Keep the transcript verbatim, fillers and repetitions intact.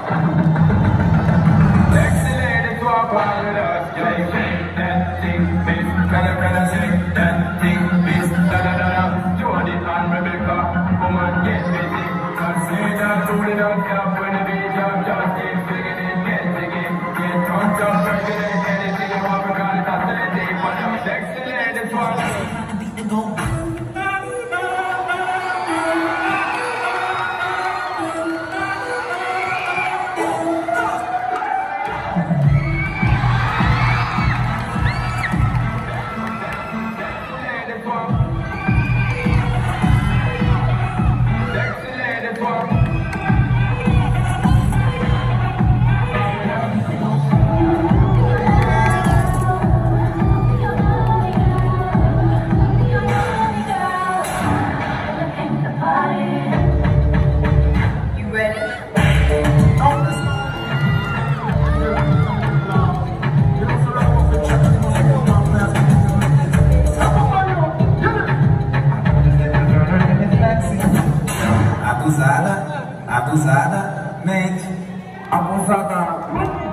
Sexy ladies walk on with us, yeah, shake that thing, miss. Can I, can I shake that thing, miss? Da da da da. Jody and Rebecca, woman get busy. Cause say that do it up, up when the beat drop, just keep singing it, get singing. Get drunk, up, breaking it, anything you want, because it's authentic. But the sexy ladies walk on. Abusada, abusada, mente, abusada.